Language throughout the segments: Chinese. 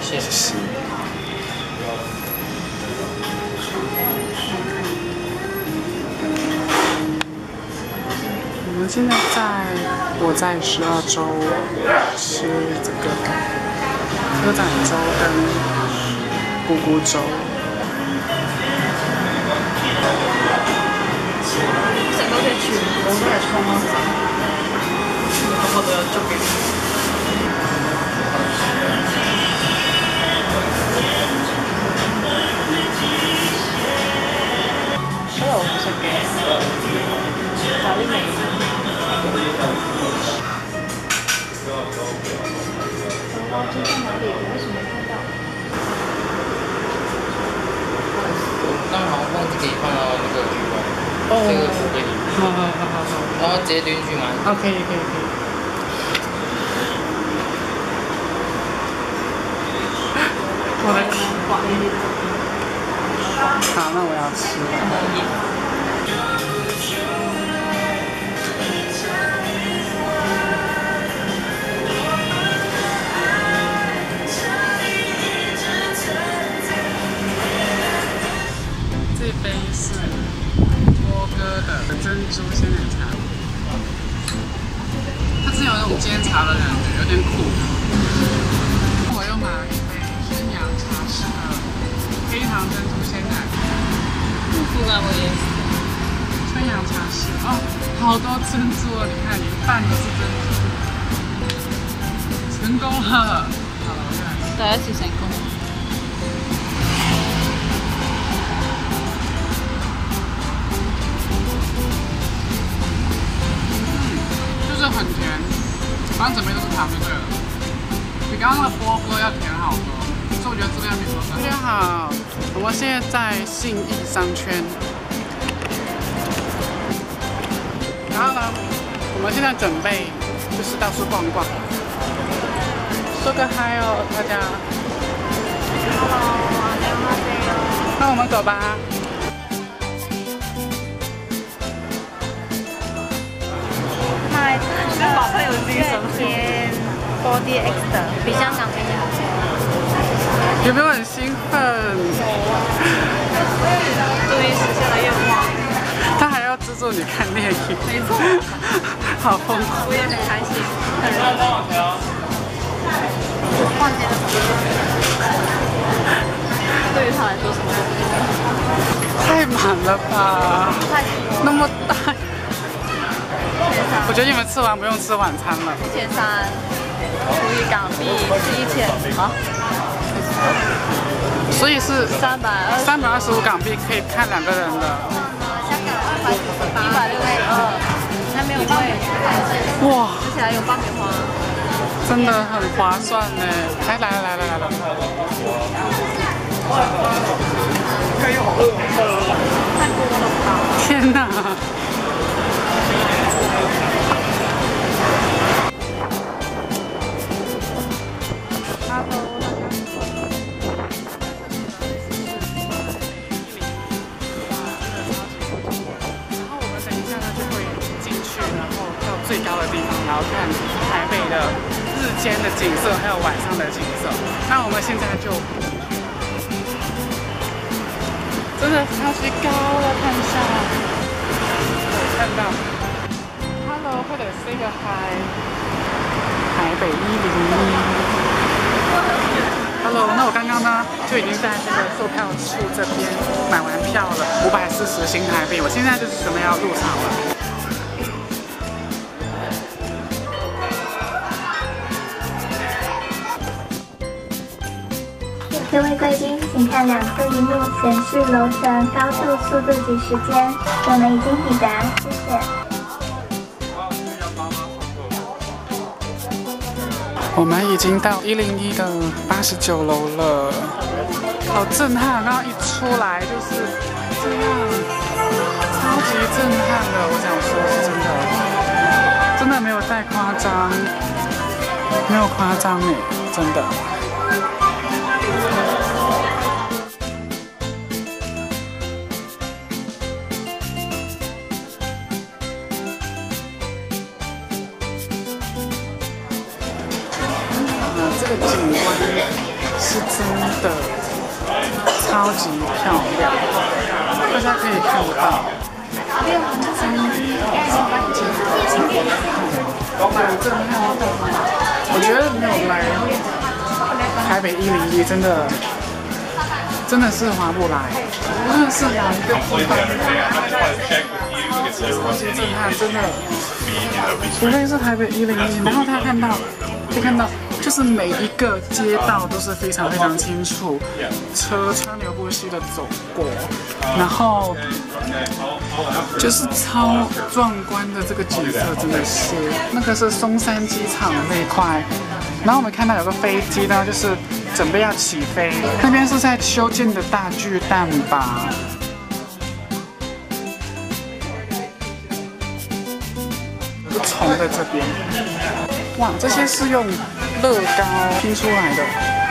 谢谢。我们现在我在12州吃这个科展州跟姑姑州。 成個嘅全部都係葱咯，個個都有捉嘅。所以我唔識嘅，有啲味。我今天哪里？我为什么没看到？ 那好像忘记可以放到那个鱼丸，这个橱柜里面。好。然后直接丢进去吗？ 哦，可以。我的好，那我要吃了。这杯是波哥的珍珠鲜奶茶，它是有那种煎茶的感觉，有点苦。我又买了一杯宣阳茶室的黑糖珍珠鲜奶。 不服啊，我也是。 宣阳茶室哦，好多珍珠哦！你看，一半都是珍珠，成功了！好了，我再来吃。 第一次成功。 就是很甜，反正整杯都是糖就对了，比刚刚那个波哥要甜好多，所以我觉得质量比波哥。大家好，我们现在在信义商圈，然后呢，我们现在准备就是到处逛逛，说个嗨哦，大家。Hello， 那我们走吧。 买这个宝贝有精神片 Body X 的，比香港便宜好多。 有没有很兴奋？ 终于实现了愿望。 他还要资助你看电影， 没错， 好疯狂！ 我也很开心，很热闹。逛街的时候，对于他来说什么都不重要。 太满了吧？那么大。我觉得你们吃完不用吃晚餐了。 1300除以港币是1000啊， 所以是 325 港币可以看2个人的。 香港248，162，还没有贵。 哇！ 而且还有爆米花， 真的很划算呢。哎，来了！ 太多了吧？ 天哪！最高的地方，然后看台北的日间的景色，还有晚上的景色。那我们现在就真的超级高了，看一下，看到 ，Hello， 快点 say 个 hi， 台北101。Hello， 那我刚刚呢就已经在这个售票处这边买完票了，540新台币。我现在就是准备要入场了。 各位贵宾，请看两侧荧幕显示楼层、高度、速度及时间。我们已经抵达，谢谢。 我们已经到101的89楼了，好震撼！刚刚一出来就是这样，超级震撼的。我想说是真的没有太夸张，没有夸张哎，真的。这个景观是真的超级漂亮，大家可以看到。 我觉得没有来台北101真的是划不来，真的是哪一个地方超级震撼，真的。除非是台北101，然后可以看到，就是每一个街道都是非常非常清楚，车川流不息的走过，然后就是超壮观的这个景色，真的是那个是松山机场那一块，然后我们看到有个飞机呢，就是准备要起飞，那边是在修建的大巨蛋吧。 虫在这边，哇，这些是用乐高拼出来的。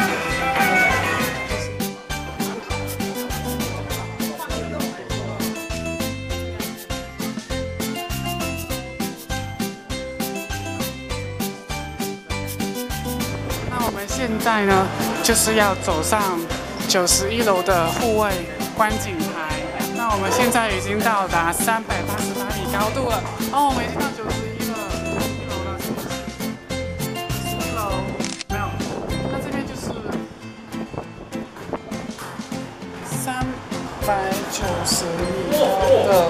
那我们现在呢，就是要走上91楼的户外观景台。那我们现在已经到达388米高度了。哦，我们已经到91。 390米高的，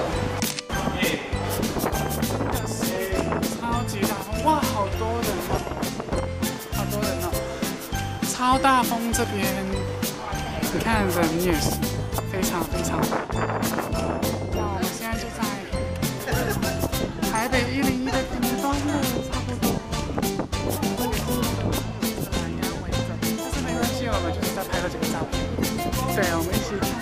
真的是超级大风，哇，好多人哦，好多人哦，超大风这边，你看人也是非常非常大。那我们现在就在台北101的顶端了，差不多。是蓝烟围着，但是没关系，我们就是再拍了几个照片。对，我们一起看。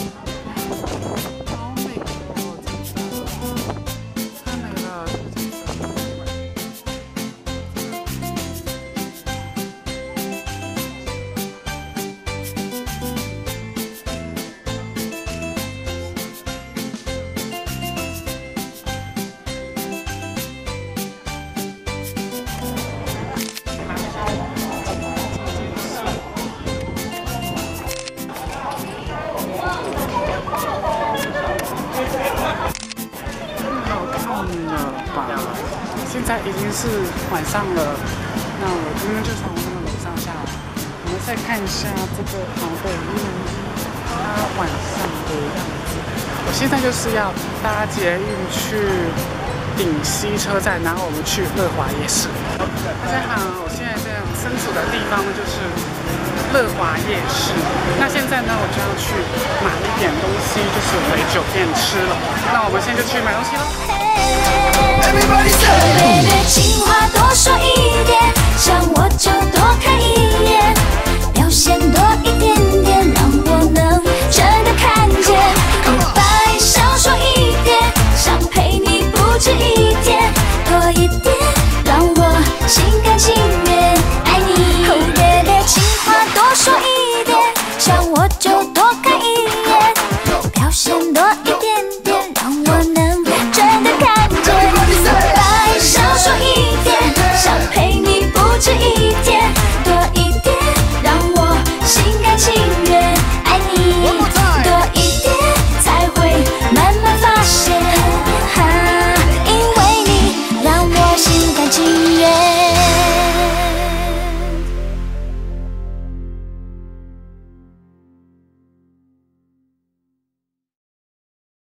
现在已经是晚上了，那我今天就从那个楼上下来，我们再看一下这个台北101它晚上的样子。我现在就是要搭捷运去顶溪车站，然后我们去乐华夜市。大家好，我现在身处的地方就是乐华夜市。那现在呢，我就要去买一点东西，就是回酒店吃了。那我们现在就去买东西喽。Everybody say